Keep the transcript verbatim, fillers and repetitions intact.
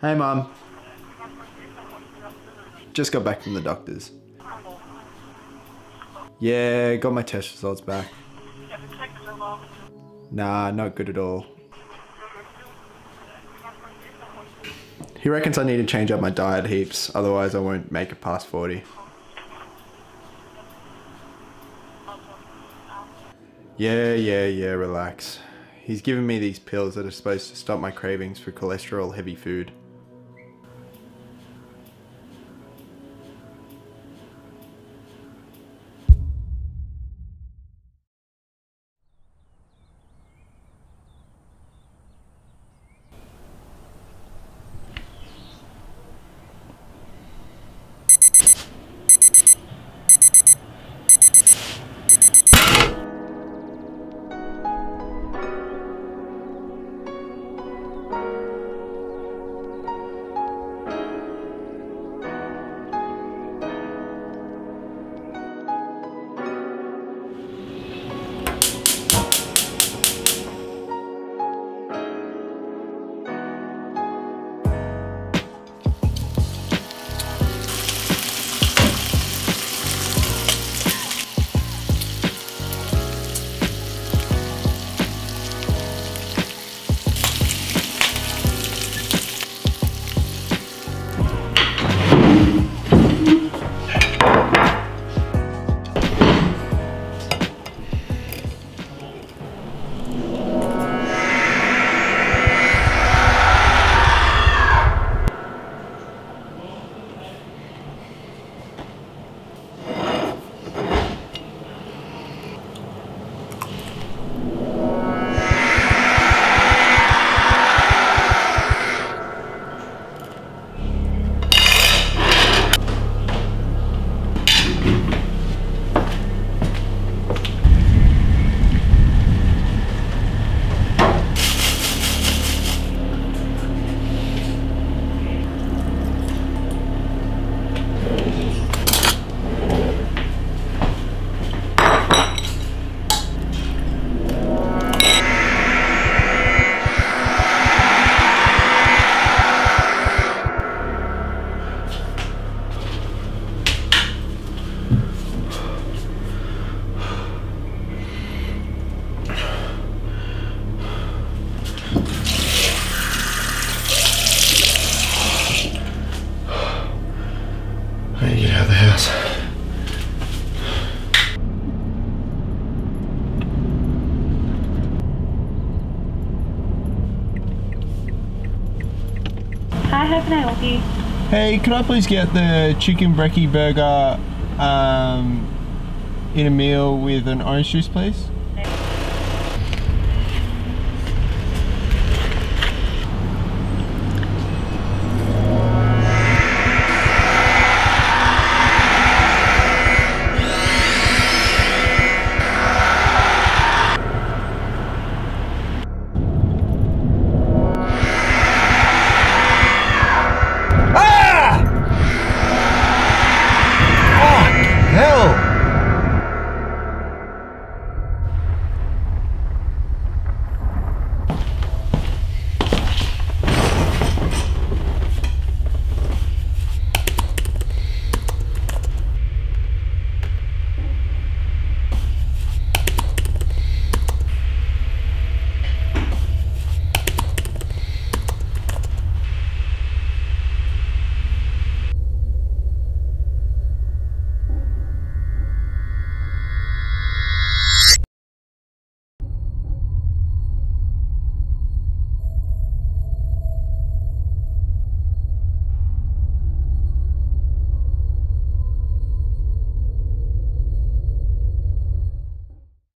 Hey, Mum. Just got back from the doctor's. Yeah, got my test results back. Nah, not good at all. He reckons I need to change up my diet heaps, otherwise I won't make it past forty. Yeah, yeah, yeah, relax. He's given me these pills that are supposed to stop my cravings for cholesterol heavy food. I need to get out of the house. Hi, how can I help you? Hey, can I please get the chicken brekkie burger um, in a meal with an orange juice, please?